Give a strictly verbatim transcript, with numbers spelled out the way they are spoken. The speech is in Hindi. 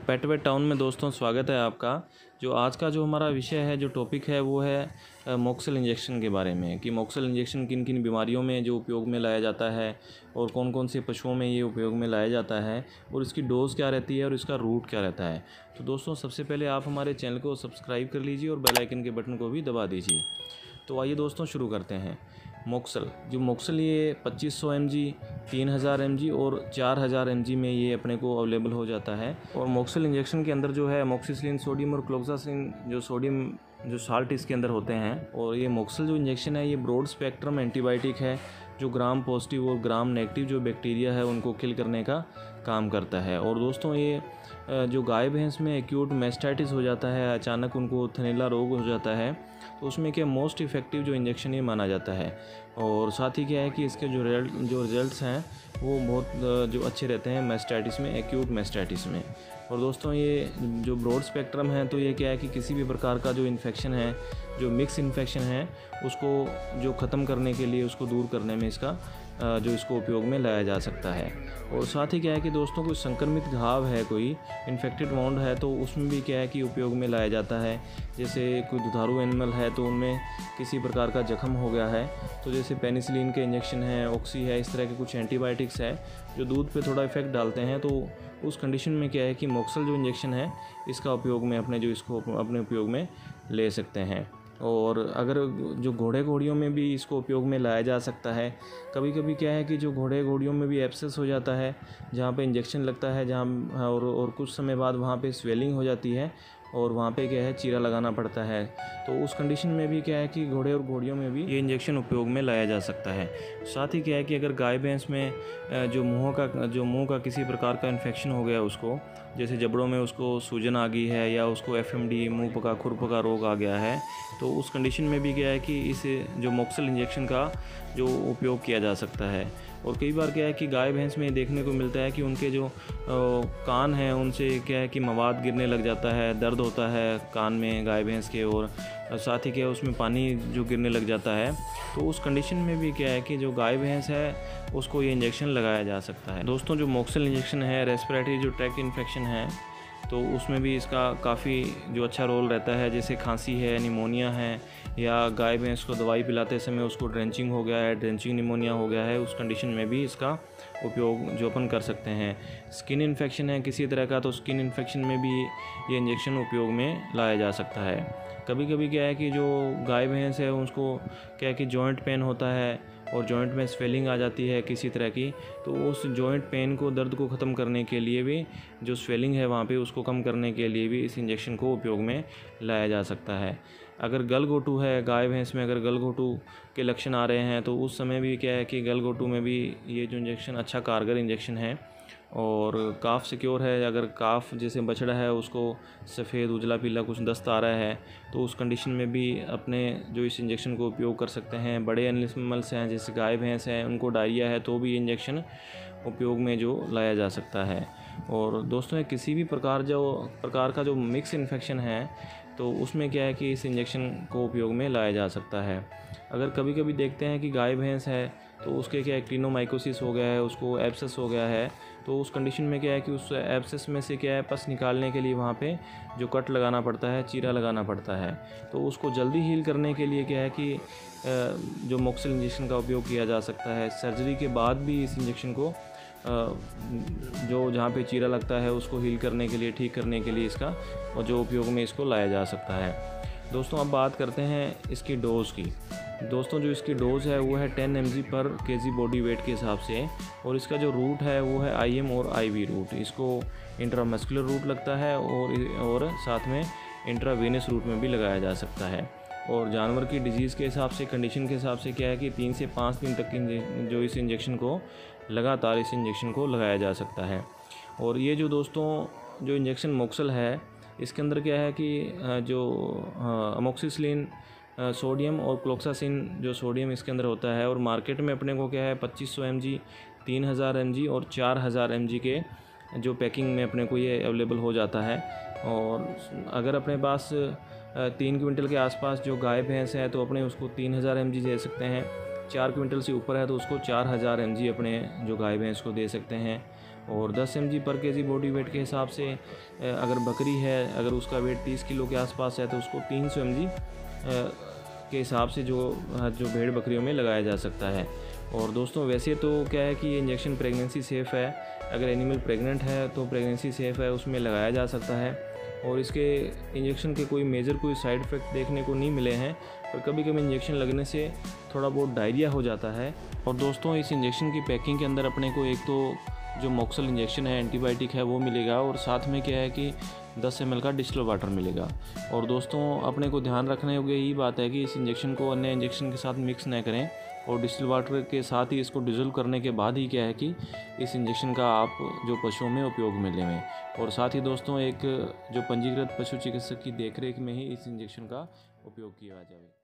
पेट वेट टाउन में दोस्तों स्वागत है आपका। जो आज का जो हमारा विषय है, जो टॉपिक है वो है मोक्सेल इंजेक्शन के बारे में कि मोक्सेल इंजेक्शन किन किन बीमारियों में जो उपयोग में लाया जाता है और कौन कौन से पशुओं में ये उपयोग में लाया जाता है और इसकी डोज़ क्या रहती है और इसका रूट क्या रहता है। तो दोस्तों सबसे पहले आप हमारे चैनल को सब्सक्राइब कर लीजिए और बेल आइकन के बटन को भी दबा दीजिए। तो आइए दोस्तों शुरू करते हैं। मोक्सेल जो मोक्सेल ये पच्चीस सौ एम जी, तीन हज़ार एम जी और चार हज़ार एम जी में ये अपने को अवेलेबल हो जाता है। और मोक्सेल इंजेक्शन के अंदर जो है अमोक्सिसिलिन सोडियम और क्लोक्सासिन जो सोडियम जो साल्ट इसके अंदर होते हैं। और ये मोक्सेल जो इंजेक्शन है ये ब्रॉड स्पेक्ट्रम एंटीबायोटिक है जो ग्राम पॉजिटिव और ग्राम नेगेटिव जो बैक्टीरिया है उनको किल करने का काम करता है। और दोस्तों ये जो गाय भैंस में एक्यूट मैस्टाइटिस हो जाता है, अचानक उनको थनैला रोग हो जाता है, तो उसमें क्या मोस्ट इफ़ेक्टिव जो इंजेक्शन ये माना जाता है। और साथ ही क्या है कि इसके जो रिजल्ट जो रिजल्ट्स हैं वो बहुत जो अच्छे रहते हैं मैस्टाइटिस में, एक्यूट मैस्टाइटिस में। और दोस्तों ये जो ब्रॉड स्पेक्ट्रम है तो ये क्या है कि किसी भी प्रकार का जो इन्फेक्शन है, जो मिक्स इन्फेक्शन है, उसको जो ख़त्म करने के लिए, उसको दूर करने में इसका जो इसको उपयोग में लाया जा सकता है। और साथ ही क्या है कि दोस्तों कोई संक्रमित घाव है, कोई इन्फेक्टेड वाउंड है, तो उसमें भी क्या है कि उपयोग में लाया जाता है। जैसे कोई दुधारू एनिमल है तो उनमें किसी प्रकार का जख्म हो गया है, तो जैसे पेनिसिलिन के इंजेक्शन है, ऑक्सी है, इस तरह के कुछ एंटीबायोटिक्स है जो दूध पे थोड़ा इफेक्ट डालते हैं, तो उस कंडीशन में क्या है कि मोक्सेल जो इंजेक्शन है इसका उपयोग में अपने जो इसको अपने उपयोग में ले सकते हैं। और अगर जो घोड़े घोड़ियों में भी इसको उपयोग में लाया जा सकता है। कभी कभी क्या है कि जो घोड़े घोड़ियों में भी एब्सेस हो जाता है जहाँ पे इंजेक्शन लगता है, जहाँ और, और कुछ समय बाद वहाँ पे स्वेलिंग हो जाती है और वहाँ पे क्या है चीरा लगाना पड़ता है, तो उस कंडीशन में भी क्या है कि घोड़े और घोड़ियों में भी ये इंजेक्शन उपयोग में लाया जा सकता है। साथ ही क्या है कि अगर गाय भैंस में जो मुँह का जो मुँह का किसी प्रकार का इन्फेक्शन हो गया, उसको जैसे जबड़ों में उसको सूजन आ गई है या उसको एफ एम डी मुँह पका खुर पका रोग आ गया है, तो उस कंडीशन में भी क्या है कि इस जो मोक्सेल इंजेक्शन का जो उपयोग किया जा सकता है। और कई बार क्या है कि गाय भैंस में देखने को मिलता है कि उनके जो कान हैं उनसे क्या है कि मवाद गिरने लग जाता है, दर्द होता है कान में गाय भैंस के, और साथ ही क्या है उसमें पानी जो गिरने लग जाता है, तो उस कंडीशन में भी क्या है कि जो गाय भैंस है उसको ये इंजेक्शन लगाया जा सकता है। दोस्तों जो मोक्सेल इंजेक्शन है रेस्पिरेटरी जो ट्रैक इन्फेक्शन है तो उसमें भी इसका काफ़ी जो अच्छा रोल रहता है। जैसे खांसी है, निमोनिया है, या गाय भैंस को दवाई पिलाते समय उसको ड्रेंचिंग हो गया है, ड्रेंचिंग निमोनिया हो गया है, उस कंडीशन में भी इसका उपयोग जो अपन कर सकते हैं। स्किन इन्फेक्शन है किसी तरह का, तो स्किन इन्फेक्शन में भी ये इंजेक्शन उपयोग में लाया जा सकता है। कभी कभी क्या है कि जो गाय भैंस है उसको क्या है कि जॉइंट पेन होता है और जॉइंट में स्वेलिंग आ जाती है किसी तरह की, तो उस जॉइंट पेन को, दर्द को ख़त्म करने के लिए भी, जो स्वेलिंग है वहाँ पे उसको कम करने के लिए भी इस इंजेक्शन को उपयोग में लाया जा सकता है। अगर गलघोटू है गाय भैंस में, अगर गलघोटू के लक्षण आ रहे हैं तो उस समय भी क्या है कि गलघोटू में भी ये जो इंजेक्शन अच्छा कारगर इंजेक्शन है। और काफ सिक्योर है, अगर काफ जैसे बछड़ा है उसको सफ़ेद उजला पीला कुछ दस्त आ रहा है तो उस कंडीशन में भी अपने जो इस इंजेक्शन को उपयोग कर सकते हैं। बड़े एनिमल्स हैं जैसे गाय भैंस हैं, उनको डायरिया है तो भी इंजेक्शन उपयोग में जो लाया जा सकता है। और दोस्तों किसी भी प्रकार जो प्रकार का जो मिक्स इन्फेक्शन है तो उसमें क्या है कि इस इंजेक्शन को उपयोग में लाया जा सकता है। अगर कभी कभी देखते हैं कि गाय भैंस है तो उसके क्या एक्टिनोमाइकोसिस हो गया है, उसको एब्सेस हो गया है, तो उस कंडीशन में क्या है कि उस एब्सेस में से क्या है पस निकालने के लिए वहाँ पे जो कट लगाना पड़ता है, चीरा लगाना पड़ता है, तो उसको जल्दी हील करने के लिए क्या है कि जो मोक्सेल इंजेक्शन का उपयोग किया जा सकता है। सर्जरी के बाद भी इस इंजेक्शन को जो जहाँ पे चीरा लगता है उसको हील करने के लिए, ठीक करने के लिए इसका और जो उपयोग में इसको लाया जा सकता है। दोस्तों अब बात करते हैं इसकी डोज़ की। दोस्तों जो इसकी डोज़ है वो है टेन एम जी पर के जी बॉडी वेट के हिसाब से, और इसका जो रूट है वो है आई एम और आई वी रूट। इसको इंट्रामस्कुलर रूट लगता है और और साथ में इंट्रावेनस रूट में भी लगाया जा सकता है। और जानवर की डिजीज़ के हिसाब से, कंडीशन के हिसाब से क्या है कि तीन से पाँच दिन तक जो इस इंजेक्शन को लगातार इस इंजेक्शन को लगाया जा सकता है। और ये जो दोस्तों जो इंजेक्शन मोक्सेल है इसके अंदर क्या है कि जो अमोक्सिसिलिन सोडियम और क्लोक्सासिन जो सोडियम इसके अंदर होता है, और मार्केट में अपने को क्या है पच्चीस सौ एम जी, तीन हज़ार एम जी और चार हज़ार एम जी के जो पैकिंग में अपने को ये अवेलेबल हो जाता है। और अगर अपने पास तीन क्विंटल के आसपास जो गाय भैंस है तो अपने उसको तीन हज़ार एम जी दे सकते हैं। चार क्विंटल से ऊपर है तो उसको चार हज़ार एम जी अपने जो गाय भैंस को दे सकते हैं। और दस एम जी पर के जी बॉडी वेट के हिसाब से अगर बकरी है, अगर उसका वेट तीस किलो के आसपास है तो उसको तीन सौ एम जी के हिसाब से जो जो भेड़ बकरियों में लगाया जा सकता है। और दोस्तों वैसे तो क्या है कि ये इंजेक्शन प्रेगनेंसी सेफ़ है, अगर एनिमल प्रेग्नेंट है तो प्रेगनेंसी सेफ़ है, उसमें लगाया जा सकता है। और इसके इंजेक्शन के कोई मेजर कोई साइड इफ़ेक्ट देखने को नहीं मिले हैं, पर कभी कभी इंजेक्शन लगने से थोड़ा बहुत डायरिया हो जाता है। और दोस्तों इस इंजेक्शन की पैकिंग के अंदर अपने को एक तो जो मॉक्सल इंजेक्शन है, एंटीबायोटिक है, वो मिलेगा, और साथ में क्या है कि दस एम एल का डिस्टिल वाटर मिलेगा। और दोस्तों अपने को ध्यान रखने योग्य यही बात है कि इस इंजेक्शन को अन्य इंजेक्शन के साथ मिक्स न करें, और डिस्टिल वाटर के साथ ही इसको डिज़ोल्व करने के बाद ही क्या है कि इस इंजेक्शन का आप जो पशुओं में उपयोग में लें। और साथ ही दोस्तों एक जो पंजीकृत पशु चिकित्सक की देखरेख में ही इस इंजेक्शन का उपयोग किया जाए।